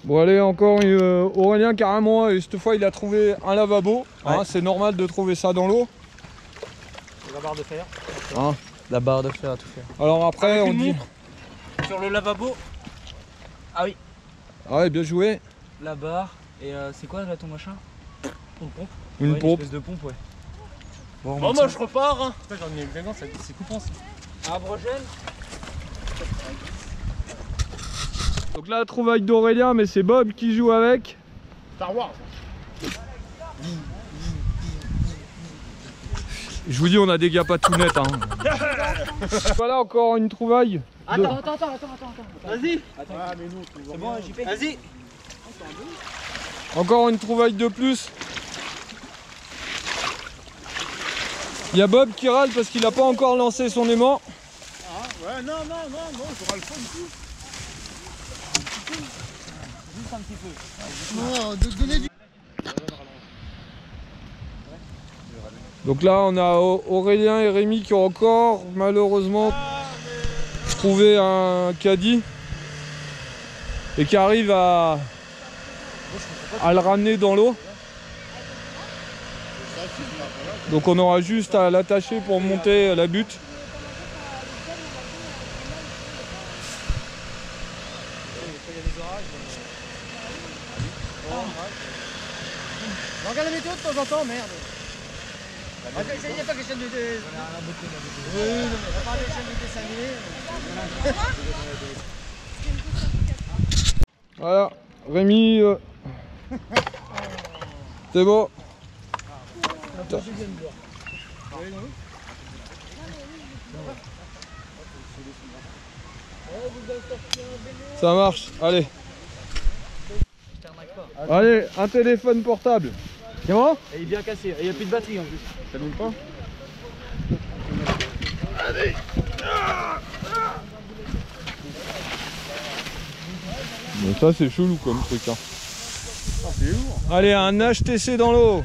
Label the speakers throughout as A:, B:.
A: Bon allez, encore Aurélien carrément, et cette fois il a trouvé un lavabo.
B: Ouais.
A: Hein, c'est normal de trouver ça dans l'eau.
B: La barre de fer.
A: Hein.
B: La barre de fer à tout faire.
A: Alors après on dit...
B: Sur le lavabo. Ah oui.
A: Ah ouais, bien joué.
B: La barre. Et c'est quoi là ton machin? Une pompe.
A: Une
B: Ouais,
A: pompe.
B: espèce de pompe, ouais.
C: Bon, moi je repars. Hein. Putain, j'en ai une gangante, c'est coupant ça.
B: Abrogène.
A: Donc là, la trouvaille d'Aurélien, mais c'est Bob qui joue avec.
C: Star Wars.
A: Je vous dis, on a des gars pas tout nets. Hein. Voilà encore une trouvaille.
B: Attends. Vas-y.
C: Ah, mais nous,
B: C'est bon, JP. Vas-y.
A: Encore une trouvaille de plus. Il y a Bob qui râle parce qu'il n'a pas encore lancé son aimant.
C: Ah, ouais, non, j'aurai le fun du tout.
B: Juste un petit peu.
C: Non, donner du.
A: Donc là, on a Aurélien et Rémi qui ont encore malheureusement trouvé un caddie et qui arrivent à le ramener dans l'eau. Donc on aura juste à l'attacher pour monter la butte.
C: Regarde la météo de temps en temps, merde. Il n'y a pas question de. Oui, non, mais on va parler de chaîne de dessin animé.
A: Voilà, Rémi, c'est bon. Ça marche, allez. Allez, un téléphone portable. C'est bon?
B: Il est bien cassé. Il n'y a plus de batterie en plus.
A: Ça ne pas? Bon, ça c'est chelou comme truc. Hein.
C: Ah, c'est lourd.
A: Allez, un HTC dans l'eau.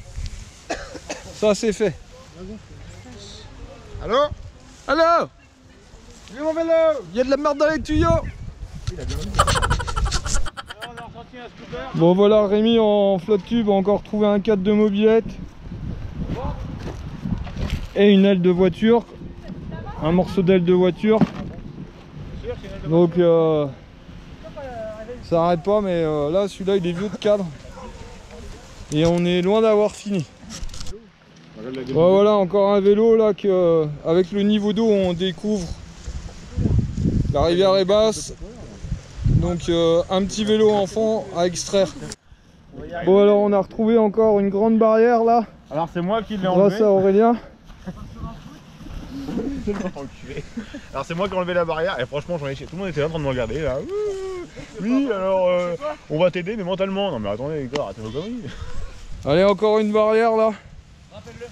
A: Ça c'est fait.
C: Allô?
A: Allô?
C: Il est mon vélo.
A: Il y a de la merde dans les tuyaux. Bon voilà, Rémi en flotte cube a encore trouvé un cadre de mobilette et une aile de voiture, un morceau d'aile de voiture. Donc ça arrête pas, mais là celui-là il est vieux de cadre et on est loin d'avoir fini. Bon, voilà encore un vélo là que avec le niveau d'eau on découvre. La rivière est basse. Donc un petit vélo enfant à extraire. Bon alors on a retrouvé encore une grande barrière là.
C: Alors c'est moi qui l'ai enlevé.
A: Grâce à Aurélien.
C: Alors c'est moi qui ai enlevé la barrière et franchement j'en ai chié. Tout le monde était là en train de me regarder là. Oui alors on va t'aider mais mentalement. Non mais attendez les gars, arrêtez vos conneries.
A: Allez encore une barrière là.
B: Rappelle-le.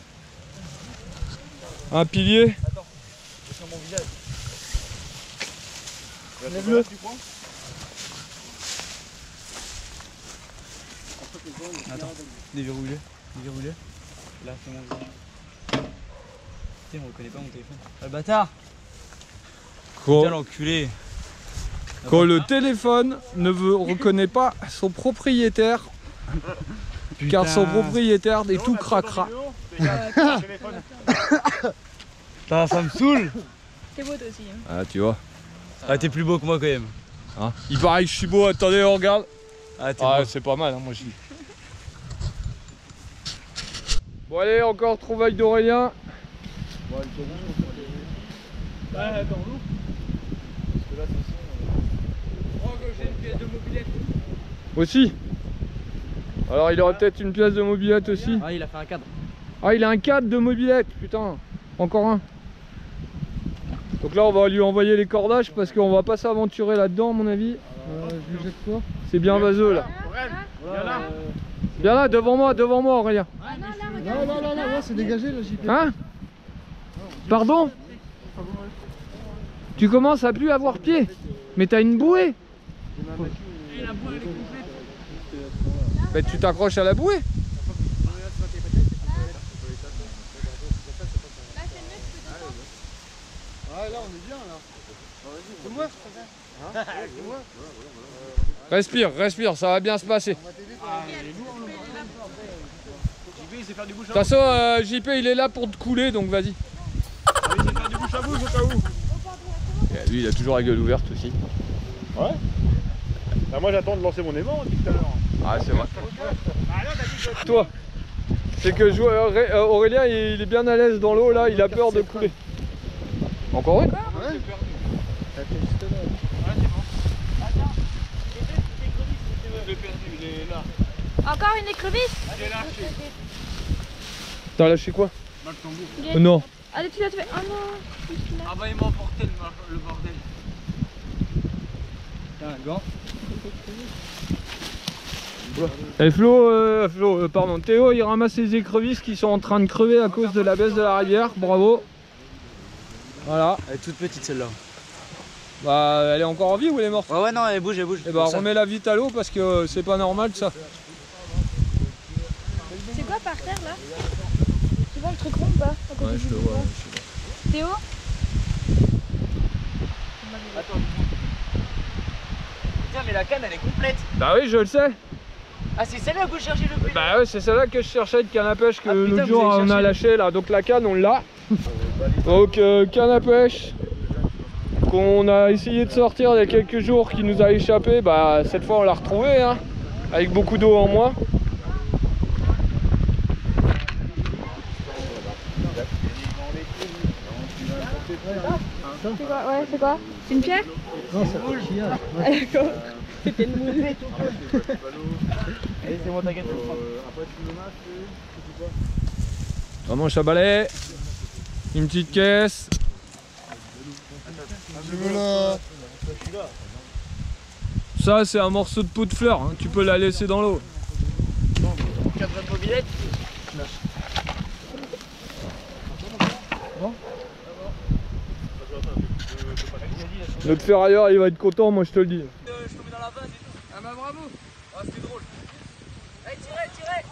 A: Un pilier.
B: Attends. C'est sur mon visage.
C: Lève-le.
B: Attends. Déverrouillé. Là c'est mon visage. Putain, on reconnaît pas mon téléphone. Ah, le bâtard. Putain l'enculé.
A: Quand le téléphone ne reconnaît pas son propriétaire, car son propriétaire est tout cracra.
B: Ça me saoule.
D: T'es beau toi aussi. Hein.
A: Ah tu vois.
B: Ah t'es plus beau que moi quand même.
A: Hein, il paraît que je suis beau, attendez on regarde.
B: Ah t'es
A: Ah
B: beau.
A: c'est pas mal, hein, moi je dis. Bon allez, encore trouvaille d'Aurélien.
B: Ah dans l'eau. Parce que là de toute façon. Oh que j'ai une pièce de mobilette.
A: Aussi. Alors il aurait peut-être une pièce de mobilette aussi.
B: Ah il a fait un cadre.
A: Ah il a un cadre de mobilette, putain. Encore un. Donc là on va lui envoyer les cordages parce qu'on va pas s'aventurer là-dedans à mon avis. Je lui jette quoi? C'est bien vaseux là. Viens là, devant moi Aurélien.
C: Non, c'est dégagé là, JP.
A: Hein? Pardon? Tu commences à plus avoir pied. Mais t'as une bouée. Mais tu t'accroches à la bouée.
C: Ah là on est bien là. C'est moi, c'est moi.
A: Respire, respire, ça va bien se passer.
C: JP, il sait faire du bouche
A: De toute façon, JP il est là pour te couler, donc vas-y.
C: Ah, il sait faire du bouche à bouche au cas où.
A: Et lui, il a toujours la gueule ouverte aussi.
C: Ouais. Bah, moi, j'attends de lancer mon aimant depuis tout à l'heure.
A: Ah, c'est vrai. Toi, c'est que Aurélien, il est bien à l'aise dans l'eau, là, il a peur de couler. Encore une?
D: Ouais.
E: Encore une écrevisse?
A: T'as lâché quoi?
E: Il est-
A: Non.
E: Allez, tu l'as fait. Oh non.
B: Ah bah il m'a emporté le bordel. Tiens, un gant.
A: Et pardon, Théo, il ramasse les écrevisses qui sont en train de crever à cause de la baisse de la rivière. Bravo. Voilà.
B: Elle est toute petite celle-là.
A: Bah, elle est encore en vie ou elle est morte?
B: Ouais, non, elle bouge, elle bouge.
A: Et bah, remets-la vite à l'eau parce que c'est pas normal ça.
E: C'est quoi par terre là? Tu vois le truc rond ou pas?
A: Ouais, je le vois.
E: Théo?
B: Attends. Tiens, mais la canne elle est complète.
A: Bah oui, je le sais.
B: Ah, c'est celle-là que vous cherchez le plus?
A: Bah ouais, c'est celle-là que je cherchais de canne à pêche que
B: Ah, putain,
A: l'autre
B: vous
A: jour
B: avez
A: on a
B: cherché.
A: lâché là. Donc la canne, on l'a. Donc canne à pêche qu'on a essayé de sortir il y a quelques jours qui nous a échappé. Bah cette fois on l'a retrouvée hein, avec beaucoup d'eau en moins.
E: C'est quoi? Ouais, c'est quoi? C'est une pierre?
D: Non, c'est un chillage.
E: Ah, d'accord. C'était une moule.
B: Allez, c'est bon, t'inquiète.
A: Vraiment un chabalet. Une petite caisse. Ça c'est un morceau de peau de fleur, hein. Tu peux la laisser dans l'eau.
B: 4 mobilettes.
A: Notre ferrailleur il va être content, moi je te le dis.
B: Je te mets dans la vanne et tout.
A: Ah bah bravo.
B: Ah, c'était drôle. Allez, tirez, tirez.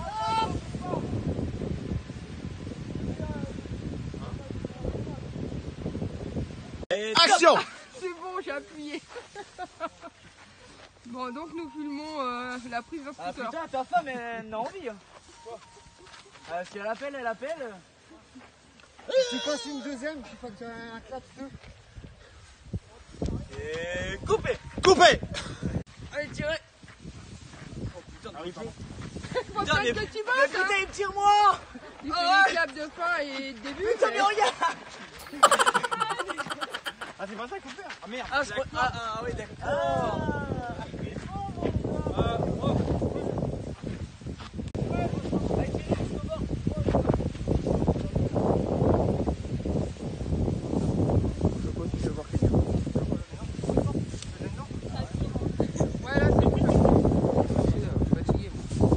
C: Action!
F: C'est bon, j'ai appuyé. Bon, donc nous filmons la prise d'un
B: Ah
F: scooter.
B: putain, ta femme elle a envie. Hein. Ah, si elle appelle, elle appelle.
D: Tu passes une deuxième, tu passes un clap feu.
B: Et coupez. Coupez. Allez, tirez. Oh putain,
C: Arrive pas.
F: Faut
B: Putain,
F: peut-être
B: mais-
F: que tu
B: Mais
F: bosses, hein.
B: putain, tire-moi.
F: Il
B: Ah
F: fait
B: ouais.
F: les claps de fin et de début.
B: Putain, mais regarde.
C: Ah, c'est pas ça qu'il faut faire. Ah merde.
B: Ah, oui, d'accord.
F: Ouais, là, c'est bon. Je suis fatigué.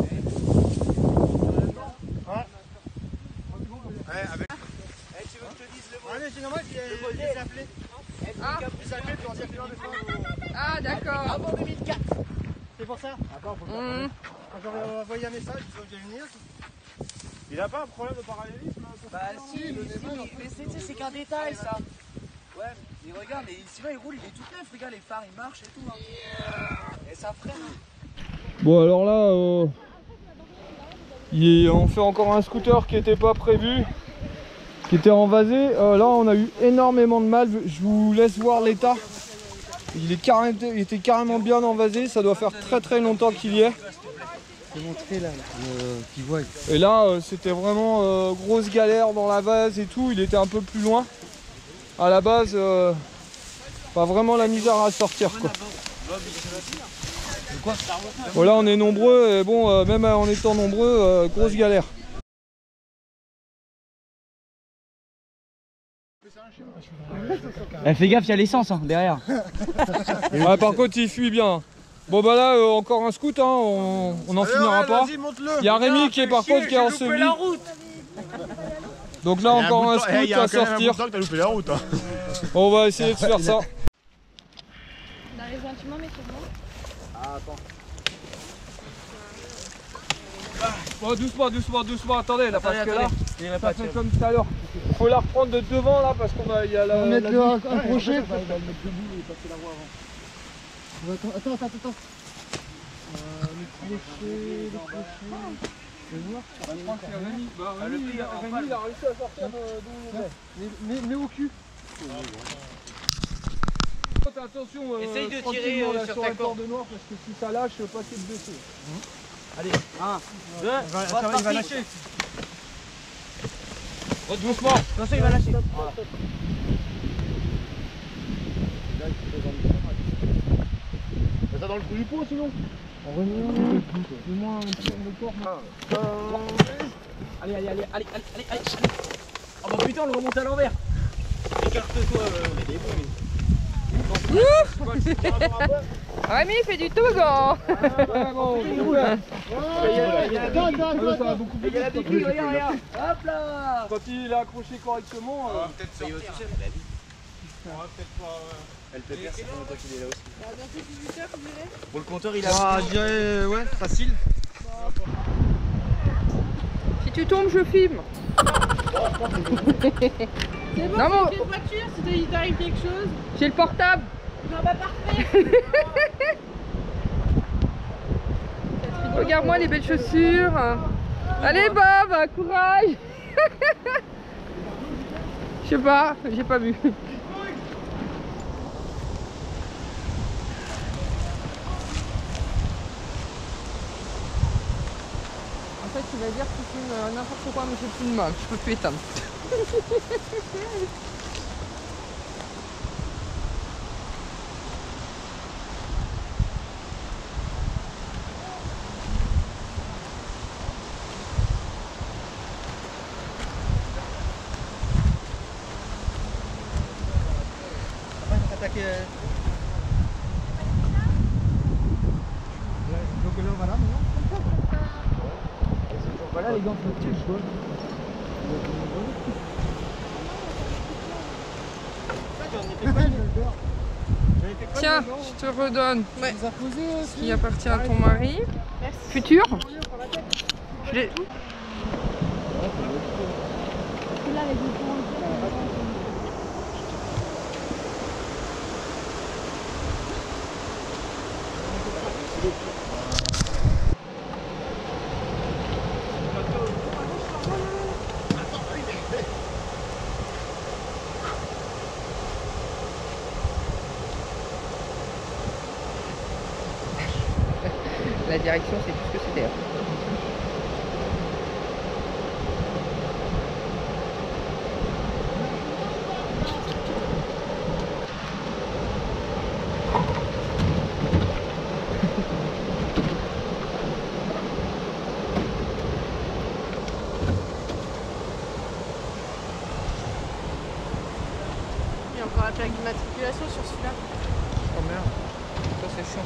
C: Ouais, avec.
B: Eh, tu veux que je te dise le mot?
D: Allez, c'est normal, je les ai appelés.
F: Ah,
D: Je les ai appelés pour dire que
F: ah d'accord.
B: Avant 2004.
D: c'est pour ça. Attends, faut
F: Mmh.
D: Quand j'aurais envoyé un message, il faut que j'aille venir.
C: Il a pas un problème de parallélisme?
B: Bah si, mais c'est qu'un détail ça. Ouais, mais regarde, sinon il roule, il est tout neuf, regarde les phares, ils marchent et tout. Hein. Et ça freine.
A: Bon alors là, on fait encore un scooter qui n'était pas prévu, qui était envasé. Là on a eu énormément de mal, je vous laisse voir l'état. Il était carrément bien envasé, ça doit faire très longtemps qu'il y est.
D: Je vais montrer là, qu'ils voient.
A: Et là c'était vraiment grosse galère dans la vase et tout, il était un peu plus loin. À la base, pas vraiment la misère à sortir quoi. Voilà, on est nombreux et bon, même en étant nombreux, grosse galère.
B: Fais gaffe, il y a l'essence hein, derrière.
A: Ouais, par contre, il fuit bien. Bon bah là, encore un scoot, hein, on n'en finira pas. Il y a Rémi qui est par contre qui est enseveli. Donc là, encore un scoot à sortir.
C: T'as loupé la route. Hein.
A: On va essayer de faire ça.
E: On arrive gentiment, mais sûrement.
A: Bon, doucement, attendez là, parce que là,
B: Il irait
A: ça
B: pas
A: fait
B: tirer.
A: comme tout à l'heure. Faut la reprendre de devant là, parce qu'on va, il y a
D: On
A: la...
D: va mettre le accroché.
A: Ouais,
D: Attends.
A: Les clochers. Je crois que c'est Rémi. Bah, Rémi, il a réussi à sortir d'où on est. Mais au cul. Attention,
B: essaye de
A: tranquillement,
B: tirer
A: là,
B: sur
A: sur
B: ta
A: la corde noire parce que si ça lâche, pas essayer de baisser.
B: Allez, 1, 2,
A: Il va lâcher.
B: doucement. Attention, il va lâcher. Voilà.
C: Mets ça dans le trou du pot sinon.
A: Fais-moi un petit de corps.
B: Allez. Oh bah putain, on le remonte à l'envers. Écarte-toi,
E: Rémi fait du toboggan.
A: Ça va beaucoup plus vite.
B: regarde. Hop là.
A: Quand il est accroché correctement.
C: Peut-être sortir. On va peut-être pas.
B: Elle peut faire, ça fait longtemps qu'il est là aussi.
E: Bientôt 18h, vous direz.
B: Bon, le compteur il a.
A: Je dirais, ouais, facile.
E: Si tu tombes, je filme. C'est bon, Non, c'est une voiture, si t'arrive quelque chose. J'ai le portable. Non, bah parfait. Regarde-moi les belles chaussures. Allez Bob, courage. Je sais pas, j'ai pas vu. En fait, tu vas dire que tu filmes n'importe quoi, mais je filme mal, je peux plus éteindre.
B: Attaquer.
A: Donc là, voilà, maintenant. Voilà les gants de tige, quoi.
E: Tiens, je te redonne ce qui appartient à ton mari. Futur. Je l'ai- La direction, c'est tout ce que c'était. Il y a encore la plaque d'immatriculation sur celui-là. Oh merde, ça c'est chiant.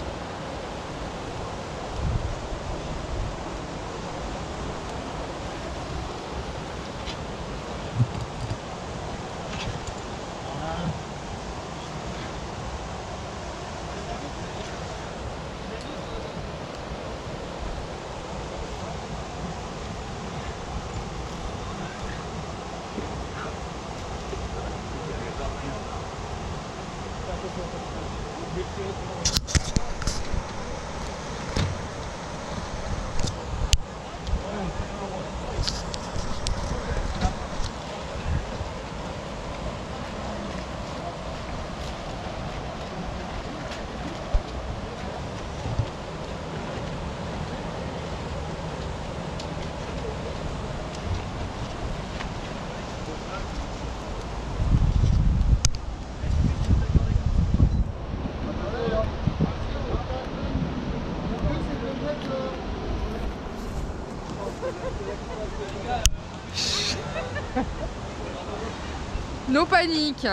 E: No panique.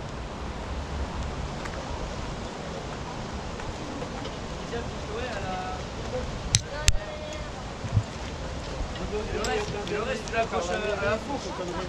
B: Le reste, tu l'accroches à la fourche.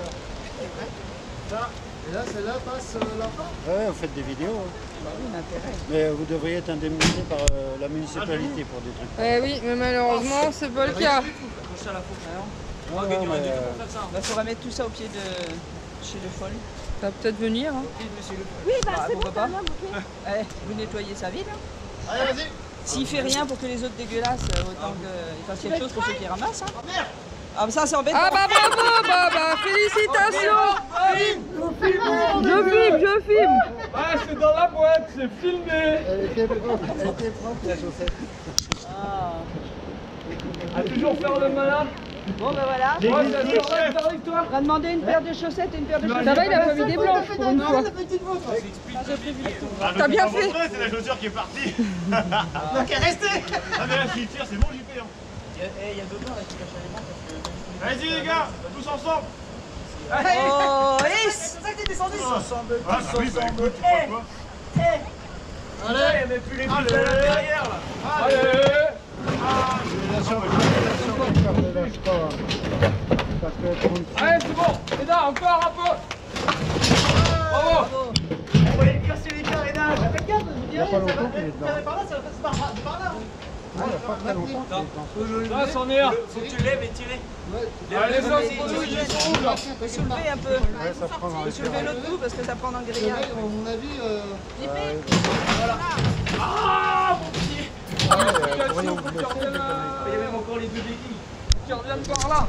D: Et là, celle-là passe là.
G: Ouais, vous faites des vidéos. Mais vous devriez être indemnisé par la municipalité pour des trucs.
E: Eh oui, mais malheureusement, c'est pas le cas.
B: Accroche à la fourche.
G: Ouais,
B: Il y aurait
G: mais,
B: du temps pour faire ça. Il faudra mettre tout ça au pied de chez Le Foll.
E: Ça va peut-être venir. Hein.
B: Au pied de Monsieur Le Foll.
H: Oui, bah c'est bon,
B: pourquoi pas.
H: ok.
B: Allez, vous nettoyez sa ville.
C: Allez, vas-y.
H: S'il fait rien pour que les autres dégueulasses, autant qu'il fasse quelque chose pour ceux qui ramassent. Hein. Ah mais ça c'est embêtant.
E: Ah bah bravo, bah félicitations. Je filme.
A: Ah, c'est dans la boîte, c'est filmé.
D: Elle était propre la chaussette.
A: À toujours faire le malin.
H: Bon bah voilà.
A: Ouais, toi.
H: On va demander une paire de chaussettes et une paire de chaussettes.
E: Ça va, il a pas mis des blanches pour une fois.
C: Ah,
E: T'as bien fait.
C: C'est la chaussure qui est partie.
H: Donc elle est restée.
C: Ah mais là s'il tire c'est bon JP hein.
B: Il y a d'autres là qui cachent les mains parce que...
C: Vas-y les gars, tous ensemble.
H: Oh, et c'est pour ça que t'es descendu.
B: Ensemble,
C: Ah oui bah écoute, tu vois quoi.
B: Allez, il n'y a même plus les boules derrière là.
A: Allez, c'est bon. Eda, encore un peu. Bravo.
B: On va aller casser les carénages.
D: Il n'y a pas longtemps qu'il est dedans.
H: Par là, ça va passer par là.
D: Il n'y a pas très longtemps qu'il est dedans.
A: Là, c'en est un.
B: Faut que tu lèves et tirer.
A: Allez, les autres, ils sont où là?
H: Faut soulever un peu.
D: Ouais, ça prend dans
H: Faut soulever l'autre bout parce que ça prend dans le grillage.
D: À mon avis,
A: Ah, mon pied.
B: Il y a même encore les deux béquilles.
A: Qui reviennent par là.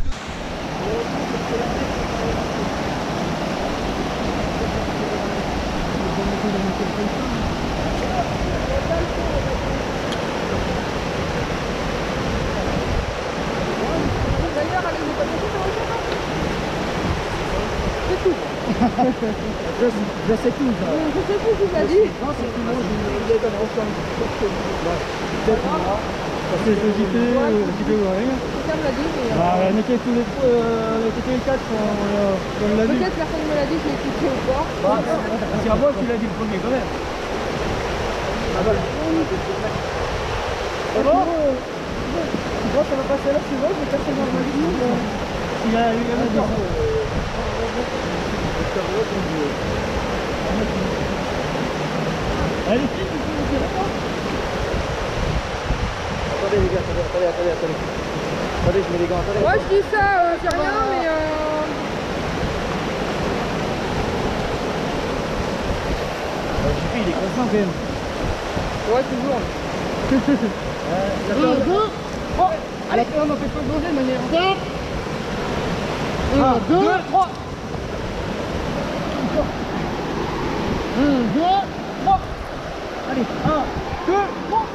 D: je sais tout. Ça.
E: Je sais plus qui t'a dit.
D: Non, c'est tout le monde. Je l'ai donné ensemble. Peut-être moi. Parce que le JP ou rien.
E: Quelqu'un me l'a dit, mais...
D: On était tous les quatre quand on l'a vu.
E: Peut-être personne me l'a dit, je l'ai écouté ou pas.
D: C'est à moi qui l'a dit le premier quand même. Ah voilà. C'est bon. Moi ça va passer là, c'est bon, j'ai personne dans le vie. Il a eu un temps. Allez, attendez les gars, attendez. Attendez, je mets les gants, attendez.
E: Ouais, je dis ça, c'est rien, mais...
D: JP, il est confiant quand même.
E: Ouais, toujours.
D: Allez, on n'en fait pas bouger de manière. 1, 2, 3. 1, 2, 3. Allez, 1, 2, 3.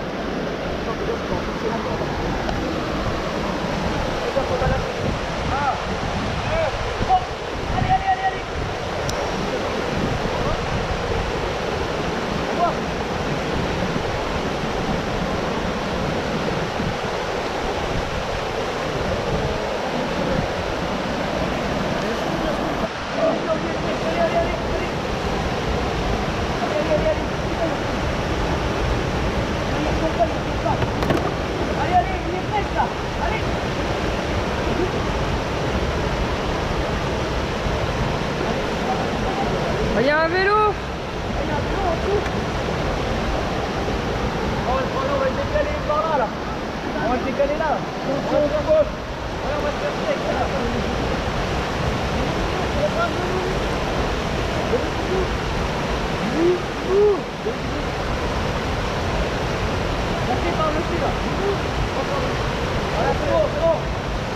E: Il y a un vélo.
B: On va le décaler par là, là. On va le décaler là. On va faire gauche. On va se faire sec, là. Passez par-dessus, là. Voilà, c'est bon, c'est bon.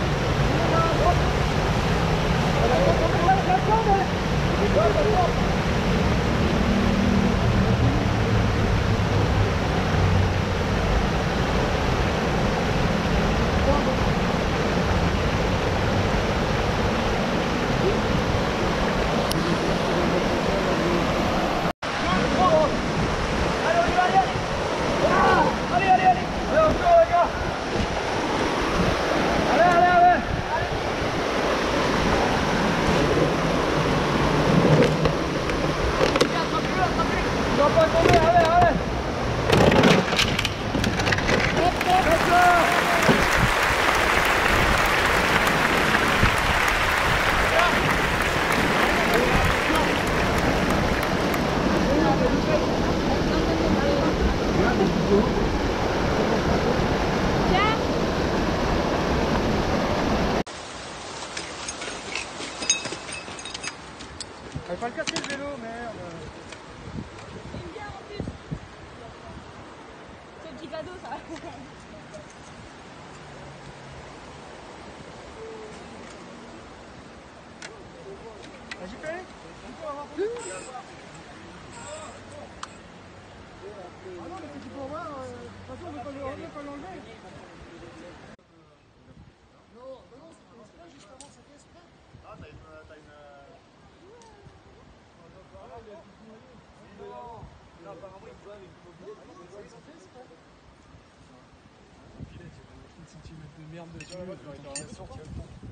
D: Fallait pas le casser le vélo, merde.
H: C'est cadeau ça.
D: JP, on peut avoir plus. Ah non, mais tu peux voir, de toute façon on ne peut pas l'enlever. Non, c'était exprès, juste avant c'était exprès.
C: Ah, t'as une...
B: Non, apparemment il doit avec une mobilette.
D: Une centimètre de merde dessus, quand il a sorti le temps.